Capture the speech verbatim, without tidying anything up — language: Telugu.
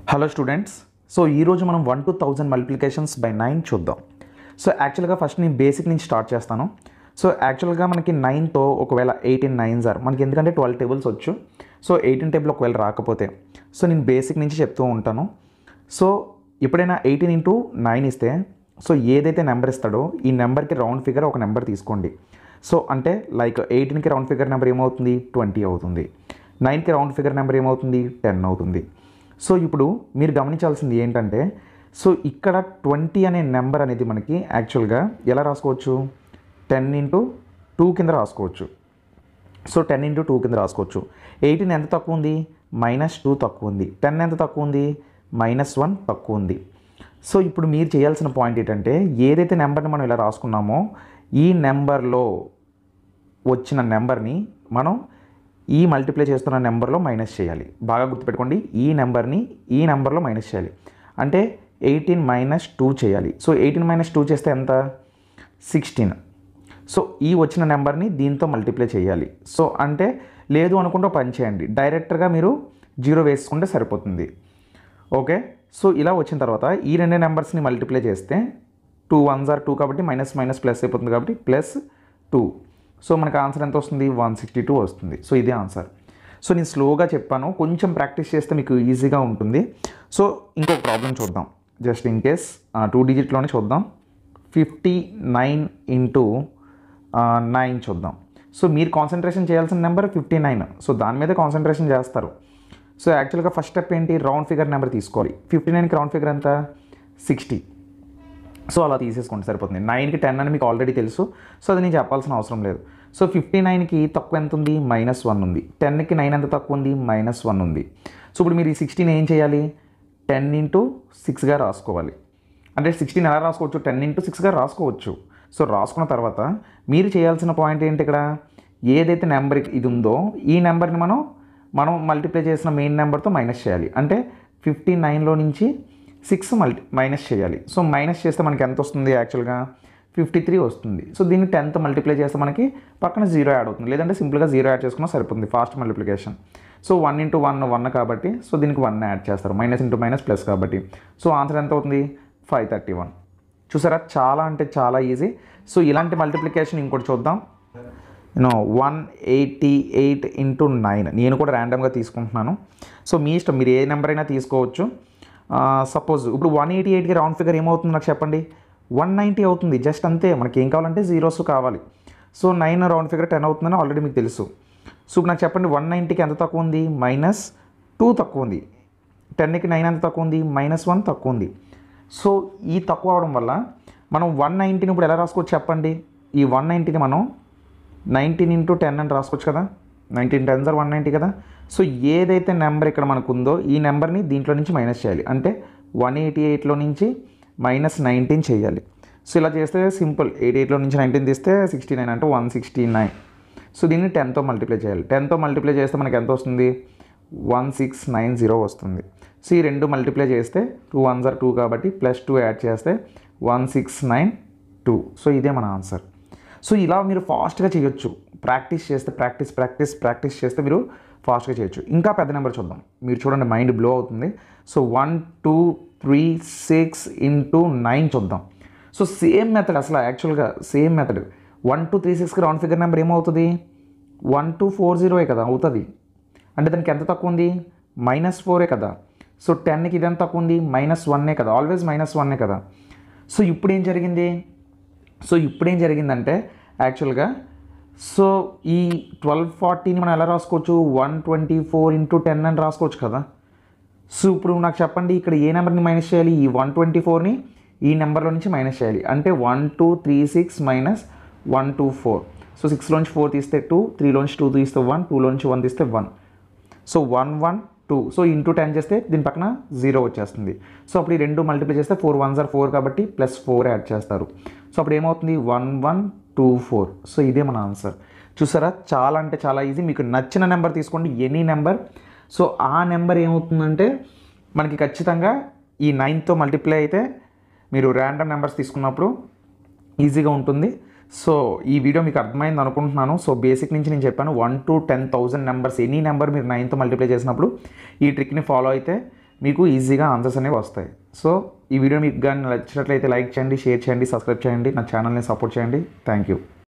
Hello students. సో ఈరోజు మనం one to thousand multiplications by nine చూద్దాం. సో యాక్చువల్గా ఫస్ట్ నేను బేసిక్ నుంచి స్టార్ట్ చేస్తాను. సో యాక్చువల్గా మనకి నైన్తో ఒకవేళ ఎయిటీన్ నైన్స్ ఆర్ మనకి ఎందుకంటే ట్వెల్వ్ టేబుల్స్ వచ్చు. సో ఎయిటీన్ టేబుల్ ఒకవేళ రాకపోతే సో నేను బేసిక్ నుంచి చెప్తూ ఉంటాను. సో ఎప్పుడైనా ఎయిటీన్ ఇంటూ నైన్ ఇస్తే సో ఏదైతే నెంబర్ ఇస్తాడో ఈ నెంబర్కి రౌండ్ ఫిగర్ ఒక నెంబర్ తీసుకోండి. సో అంటే లైక్ ఎయిటీన్కి రౌండ్ ఫిగర్ నెంబర్ ఏమవుతుంది, ట్వంటీ అవుతుంది. నైన్కి రౌండ్ ఫిగర్ నెంబర్ ఏమవుతుంది, టెన్ అవుతుంది. సో ఇప్పుడు మీరు గమనించాల్సింది ఏంటంటే సో ఇక్కడ ట్వంటీ అనే నెంబర్ అనేది మనకి యాక్చువల్గా ఎలా రాసుకోవచ్చు, టెన్ ఇంటూ టూ కింద రాసుకోవచ్చు. సో టెన్ ఇంటూ టూ కింద రాసుకోవచ్చు. ఎయిటీన్ ఎంత తక్కువ ఉంది, మైనస్ టూ తక్కువ ఉంది. టెన్ ఎంత తక్కువ ఉంది, మైనస్ వన్ తక్కువ ఉంది. సో ఇప్పుడు మీరు చేయాల్సిన పాయింట్ ఏంటంటే ఏదైతే నెంబర్ని మనం ఇలా రాసుకున్నామో ఈ నెంబర్లో వచ్చిన నెంబర్ని మనం ఈ మల్టిప్లై చేస్తున్న నెంబర్లో మైనస్ చేయాలి. బాగా గుర్తుపెట్టుకోండి, ఈ నెంబర్ని ఈ నెంబర్లో మైనస్ చేయాలి. అంటే ఎయిటీన్ మైనస్ టూ చేయాలి. సో ఎయిటీన్ మైనస్ టూ చేస్తే ఎంత, సిక్స్టీన్. సో ఈ వచ్చిన నెంబర్ని దీంతో మల్టిప్లై చేయాలి. సో అంటే లేదు అనుకుంటే పని చేయండి, డైరెక్ట్గా మీరు జీరో వేసుకుంటే సరిపోతుంది. ఓకే. సో ఇలా వచ్చిన తర్వాత ఈ రెండు నెంబర్స్ని మల్టిప్లై చేస్తే టూ వన్స్ ఆర్ టూ కాబట్టి మైనస్ మైనస్ ప్లస్ అయిపోతుంది కాబట్టి ప్లస్ టూ. సో మనకు ఆన్సర్ ఎంత వస్తుంది, వన్ సిక్స్టీ టూ వస్తుంది. సో ఇదే ఆన్సర్. సో నేను స్లోగా చెప్పాను, కొంచెం ప్రాక్టీస్ చేస్తే మీకు ఈజీగా ఉంటుంది. సో ఇంకొక ప్రాబ్లం చూద్దాం, జస్ట్ ఇన్ కేస్ టూ డిజిట్లోనే చూద్దాం. ఫిఫ్టీ నైన్ ఇంటూ నైన్ చూద్దాం. సో మీరు కాన్సన్ట్రేషన్ చేయాల్సిన నెంబర్ ఫిఫ్టీ నైన్. సో దాని మీద కాన్సన్ట్రేషన్ చేస్తారు. సో యాక్చువల్గా ఫస్ట్ స్టెప్ ఏంటి, రౌండ్ ఫిగర్ నెంబర్ తీసుకోవాలి. ఫిఫ్టీ నైన్కి రౌండ్ ఫిగర్ ఎంత, సిక్స్టీ. సో అలా తీసేసుకోండి సరిపోతుంది. నైన్కి టెన్ అని మీకు ఆల్రెడీ తెలుసు, సో అది నేను చెప్పాల్సిన అవసరం లేదు. సో ఫిఫ్టీ నైన్కి తక్కువ ఎంత ఉంది, మైనస్ వన్ ఉంది. టెన్కి నైన్ ఎంత తక్కువ ఉంది, మైనస్ వన్ ఉంది. సో ఇప్పుడు మీరు ఈ సిక్స్టీన్ ఏం చేయాలి, టెన్ ఇంటూ సిక్స్గా రాసుకోవాలి. అంటే సిక్స్టీన్ ఎలా రాసుకోవచ్చు, టెన్ ఇంటూ సిక్స్గా రాసుకోవచ్చు. సో రాసుకున్న తర్వాత మీరు చేయాల్సిన పాయింట్ ఏంటి, ఇక్కడ ఏదైతే నెంబర్ ఇది ఉందో ఈ నెంబర్ని మనం మనం మల్టిప్లై చేసిన మెయిన్ నెంబర్తో మైనస్ చేయాలి. అంటే ఫిఫ్టీ నైన్లో నుంచి సిక్స్ మల్టీ మైనస్ చేయాలి. సో మైనస్ చేస్తే మనకి ఎంత వస్తుంది, యాక్చువల్గా ఫిఫ్టీ త్రీ వస్తుంది. సో దీన్ని టెన్త్ మల్టిప్లై చేస్తే మనకి పక్కన జీరో యాడ్ అవుతుంది, లేదంటే సింపుల్గా జీరో యాడ్ చేసుకున్నా సరిపోతుంది, fast multiplication. So one into one one కాబట్టి సో దీనికి వన్ యాడ్ చేస్తారు, మైనస్ ఇంటూ మైనస్ ప్లస్ కాబట్టి. సో ఆన్సర్ ఎంత అవుతుంది, ఫైవ్ థర్టీ వన్. చూసారా, చాలా అంటే చాలా ఈజీ. సో ఇలాంటి మల్టిప్లికేషన్ ఇంకోటి చూద్దాం. You know one eighty eight into nine నేను కూడా ర్యాండమ్గా తీసుకుంటున్నాను. సో మీ ఇష్టం, మీరు ఏ నెంబర్ అయినా తీసుకోవచ్చు. సపోజ్ ఇప్పుడు వన్ ఎయిటీ ఎయిట్కి రౌండ్ ఫిగర్ ఏమవుతుంది నాకు చెప్పండి, వన్ నైంటీ అవుతుంది. జస్ట్ అంతే, మనకి ఏం కావాలంటే జీరోస్ కావాలి. So nine round figure ten అవుతుందని ఆల్రెడీ మీకు తెలుసు. సో ఇప్పుడు నాకు చెప్పండి, వన్ నైంటీకి ఎంత తక్కువ ఉంది, మైనస్ టూ తక్కువ ఉంది. టెన్కి నైన్ ఎంత తక్కువ ఉంది, మైనస్ వన్ తక్కువ ఉంది. సో ఈ తక్కువ అవడం వల్ల మనం వన్ నైంటీని ఇప్పుడు ఎలా రాసుకోవచ్చు చెప్పండి. ఈ వన్ నైంటీని మనం నైన్టీన్ ఇంటూ టెన్ అని రాసుకోవచ్చు కదా, nineteen tens are one ninety కదా. సో ఏదైతే నెంబర్ ఇక్కడ మనకు ఉందో ఈ నెంబర్ని దీంట్లో నుంచి మైనస్ చేయాలి. అంటే వన్ ఎయిటీ ఎయిట్లో నుంచి మైనస్ నైన్టీన్ చేయాలి. సో ఇలా చేస్తే సింపుల్, ఎయిటీ ఎయిట్లో నుంచి నైన్టీన్ తీస్తే సిక్స్టీ నైన్ అంటే వన్ సిక్స్టీ నైన్. సో దీన్ని టెన్తో మల్టిప్లై చేయాలి. టెన్తో మల్టిప్లై చేస్తే మనకి ఎంత వస్తుంది, వన్ సిక్స్ నైన్ జీరో వస్తుంది. సో ఈ రెండు మల్టిప్లై చేస్తే టూ వన్స్ ఆర్ టూ కాబట్టి ప్లస్ టూ యాడ్ చేస్తే one six nine two. So ఇదే మన ఆన్సర్. సో ఇలా మీరు ఫాస్ట్గా చేయొచ్చు, ప్రాక్టీస్ చేస్తే ప్రాక్టీస్ ప్రాక్టీస్ ప్రాక్టీస్ చేస్తే మీరు ఫాస్ట్గా చేయొచ్చు. ఇంకా పెద్ద నెంబర్ చూద్దాం, మీరు చూడండి మైండ్ బ్లో అవుతుంది. So one two three six into nine చూద్దాం. సో సేమ్ మెథడ్, అసలు యాక్చువల్గా same method. One two three సిక్స్కి రౌండ్ ఫిగర్ నెంబర్ ఏమవుతుంది, వన్ టూ ఫోర్ జీరోయే కదా అవుతుంది. అంటే దానికి ఎంత తక్కువ ఉంది, మైనస్ ఫోరే కదా. సో టెన్కి ఇది ఎంత తక్కువ ఉంది, మైనస్ వన్నే కదా, ఆల్వేస్ మైనస్ వన్నే కదా. సో ఇప్పుడు ఏం జరిగింది, సో ఇప్పుడు ఏం జరిగిందంటే యాక్చువల్గా సో ఈ ట్వెల్వ్ ఫార్టీని మనం ఎలా రాసుకోవచ్చు, one twenty four into ten అని రాసుకోవచ్చు కదా. సో ఇప్పుడు నాకు చెప్పండి, ఇక్కడ ఏ నెంబర్ని మైనస్ చేయాలి, ఈ వన్ ట్వంటీ ఫోర్ని ఈ నెంబర్లో నుంచి మైనస్ చేయాలి. అంటే one two three six minus one two four. So సిక్స్లోంచి ఫోర్ తీస్తే టూ, త్రీలోంచి టూ తీస్తే వన్, టూలోంచి వన్ తీస్తే one. So one one two. So into ten చేస్తే దీని పక్కన జీరో వచ్చేస్తుంది. సో అప్పుడు ఈ రెండు మల్టిప్లై చేస్తే ఫోర్ వన్స్ ఆర్ ఫోర్ కాబట్టి ప్లస్ ఫోర్ యాడ్ చేస్తారు. సో అప్పుడు ఏమవుతుంది, one one two four. So ఇదే మన ఆన్సర్. చూసారా, చాలా అంటే చాలా ఈజీ. మీకు నచ్చిన నెంబర్ తీసుకోండి, ఎనీ నెంబర్. సో ఆ నెంబర్ ఏమవుతుందంటే మనకి ఖచ్చితంగా ఈ నైన్తో మల్టిప్లై అయితే మీరు ర్యాండమ్ నెంబర్స్ తీసుకున్నప్పుడు ఈజీగా ఉంటుంది. సో ఈ వీడియో మీకు అర్థమైంది అనుకుంటున్నాను. సో బేసిక్ నుంచి నేను చెప్పాను, one to ten thousand numbers any number మీరు నైన్తో మల్టిప్లై చేసినప్పుడు ఈ ట్రిక్ని ఫాలో అయితే మీకు ఈజీగా ఆన్సర్స్ అనేవి వస్తాయి. సో ఈ వీడియో మీకు కానీ నచ్చినట్లయితే లైక్ చేయండి, షేర్ చేయండి, సబ్స్క్రైబ్ చేయండి, నా ఛానల్ని సపోర్ట్ చేయండి. Thank you.